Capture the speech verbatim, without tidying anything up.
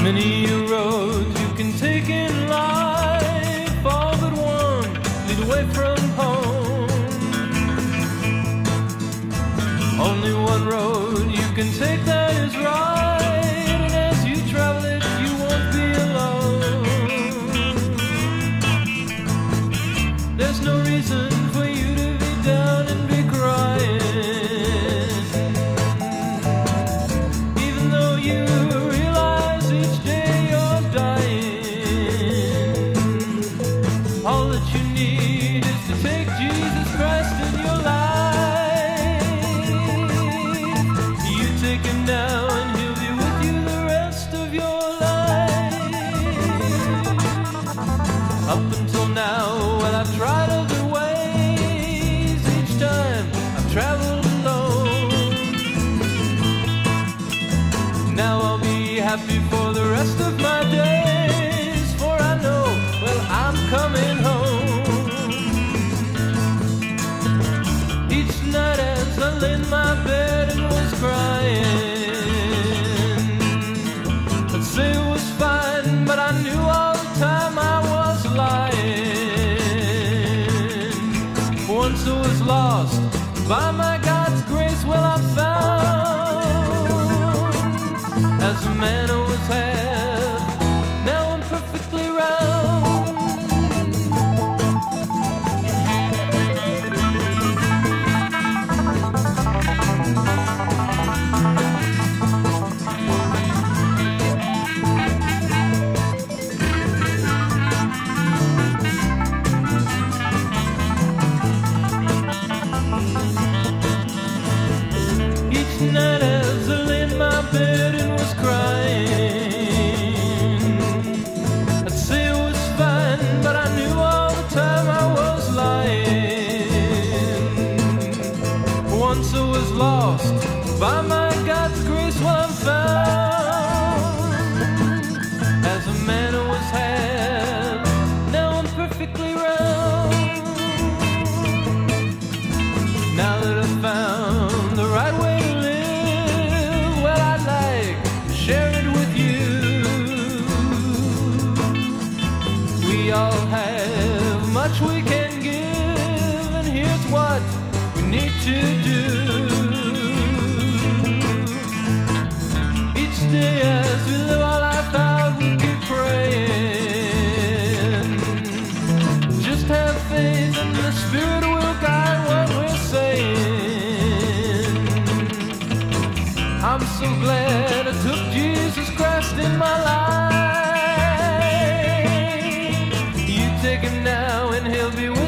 Many a road you can take in life, all but one lead away from home. Only one road you can take that is right, and as you travel it, you won't be alone. There's no reason for you to be down and be crying, even though you realize each day you're dying. All that you need is to take Jesus Christ in your life. You take him now and he'll be with you the rest of your life. Up until now, well, I've tried other ways. Each time I've traveled alone. Now I'll be happy for the rest of my days, for I know, well, I'm coming home. Each night as I lay in my bed and was crying, I'd say it was fine, but I knew all the time I was lying. Once I was lost, by my God's grace, well, I'm found. As a man always had, now I'm perfectly round. Each night as I lay in my bed and was crying, I'd say it was fine, but I knew all the time I was lying. Once I was lost, by my God's grace, well, I'm found. As a man always had, now I'm perfectly round. Now that I've found the right way to live, well, I'd like to share it with you. We all have much we can give, and here's what we need to do. Each day as we live our life out, we keep praying. Just have faith and the Spirit will guide what we're saying. I'm so glad I took Jesus Christ in my life. You take him now and he'll be with